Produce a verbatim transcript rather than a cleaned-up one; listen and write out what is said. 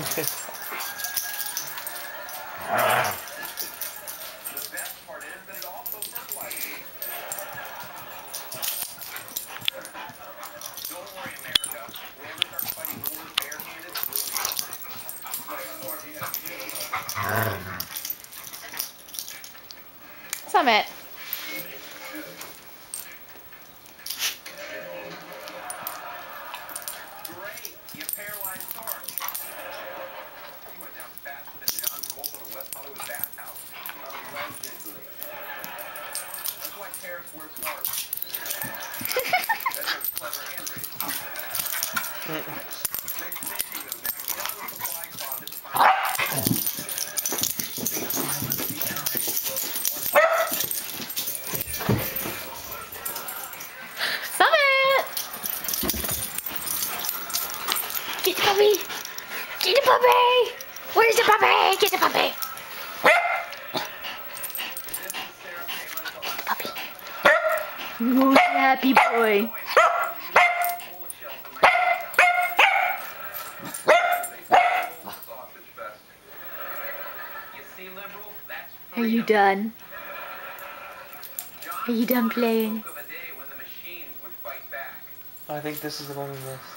best part is that it also fertilizes. Don't worry, America. If we ever start fighting wars barehanded, we'll be Summit. Great, you paralyzed Sarge. He went down faster than John Colt on a West Hollywood bathhouse. Allegedly. That's why terrorists wear scarves. That was clever hand raising. Speaking of that, down the supply closet to find out. Summit! Get the puppy! Get the puppy! Where's the puppy? Get the puppy! Puppy. Oh, happy boy. Are you done? Are you done playing? I think this is the one we missed.